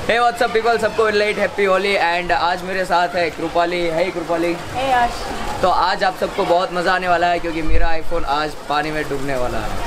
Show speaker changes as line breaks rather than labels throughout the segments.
हे WhatsApp people, सबको late happy Holi. And आज मेरे साथ है कृपाली। हे कृपाली।
हे आश।
तो आज आप सबको बहुत मज़ा आने वाला है क्योंकि मेरा आईफोन आज पानी में डूबने वाला है।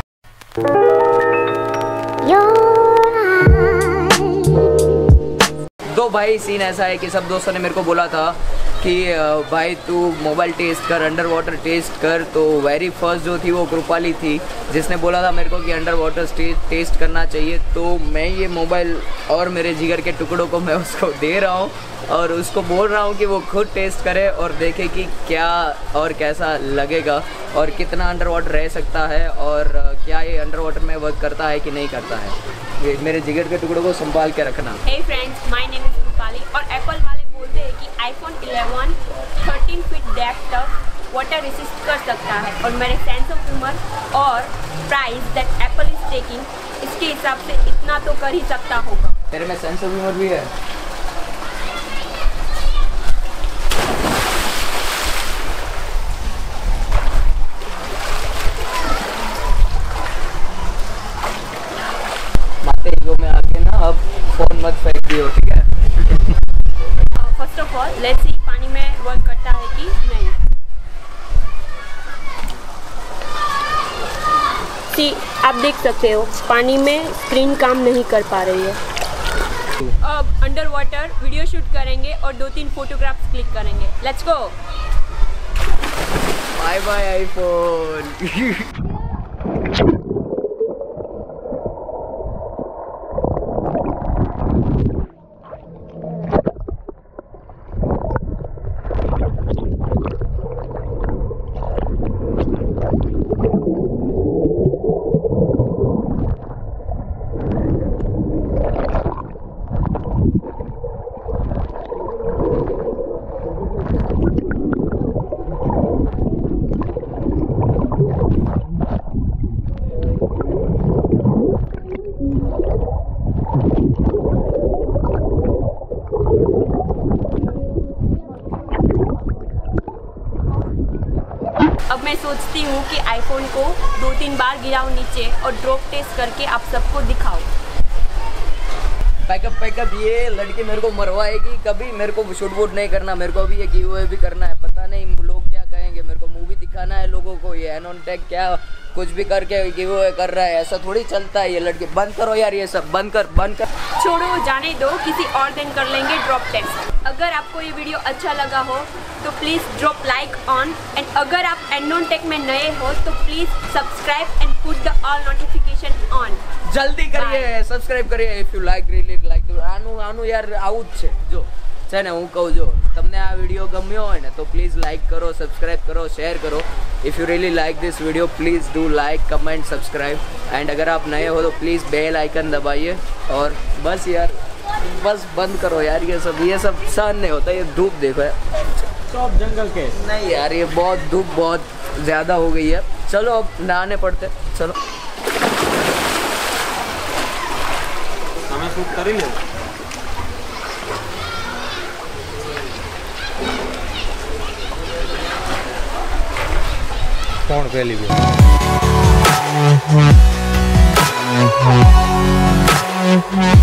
तो भाई सीन ऐसा है कि सब दोस्तों ने मेरे को बोला था कि भाई तू मोबाइल टेस्ट कर, अंडर वाटर टेस्ट कर। तो वेरी फर्स्ट जो थी वो कृपाली थी जिसने बोला था मेरे को कि अंडर वाटर टेस्ट करना चाहिए। तो मैं ये मोबाइल और मेरे जिगर के टुकड़ों को मैं उसको दे रहा हूँ और उसको बोल रहा हूँ कि वो खुद टेस्ट करे और देखे कि क्या और कैसा लगेगा और कितना अंडर वाटर रह सकता है और क्या ये अंडर वाटर में वर्क करता है कि नहीं करता है। मेरे जिगर के टुकड़ों को संभाल के रखना।
Hey friends, my name is Kripali और एप्पल वाले बोलते हैं कि आईफोन 11 13 फीट डेप्थ तक वाटर रेसिस्ट कर सकता है और मेरे सेंस ऑफ ह्यूमर और price that Apple is taking, इसके हिसाब से इतना तो कर ही सकता होगा।
तेरे में सेंस ऑफ ह्यूमर भी है। माते ईगो में आके ना अब फोन मत फेंक दियो, ठीक है।
First of all let's see पानी में वर्क करता है कि नहीं। सी आप देख सकते हो पानी में स्क्रीन काम नहीं कर पा रही है। अब अंडर वाटर वीडियो शूट करेंगे और 2-3 फोटोग्राफ्स क्लिक करेंगे। Let's go.
Bye bye iPhone.
अब मैं सोचती हूँ कि आईफोन को 2-3 बार गिराऊं नीचे और ड्रॉप टेस्ट करके आप सबको दिखाओ।
पैकअप ये लड़की मेरे को मरवाएगी कभी। मेरे को शूट वूट नहीं करना, मेरे को अभी ये गिव अवे भी करना है। पता नहीं लोग क्या कहेंगे, मेरे को मूवी दिखाना है लोगों को। ये एनोनटेक क्या कुछ भी करके गिव अवे कर रहा है, ऐसा थोड़ी चलता है। ये लड़की बंद करो यार, ये सब बंद कर।
छोड़ो, जाने दो, किसी और दिन कर लेंगे ड्रॉप टेस्ट। अगर आपको ये वीडियो अच्छा लगा हो तो please drop like on and अगर आप एनोनटेक में नए हो तो please subscribe and put the all notification on.
जल्दी करिए, सब्सक्राइब करिए if you like really like. આનું યાર આવું જ છે જો છે ને, હું કહું જો તમને આ વિડીયો ગમ્યો હોય ને તો પ્લીઝ લાઇક કરો, સબસ્ક્રાઇબ કરો, શેર કરો। If you really like this video please do like, comment, subscribe. And अगर आप नए हो तो प्लीज़ बेल आइकन दबाइए। और बस यार, बस बंद करो यार ये सब सहन नहीं होता। ये धूप देखो यार,
सब जंगल के
नहीं यार, ये बहुत धूप बहुत ज़्यादा हो गई है। चलो अब नहाने पड़ते, चलो।
हमें शूट कर ले। कौन पहली भी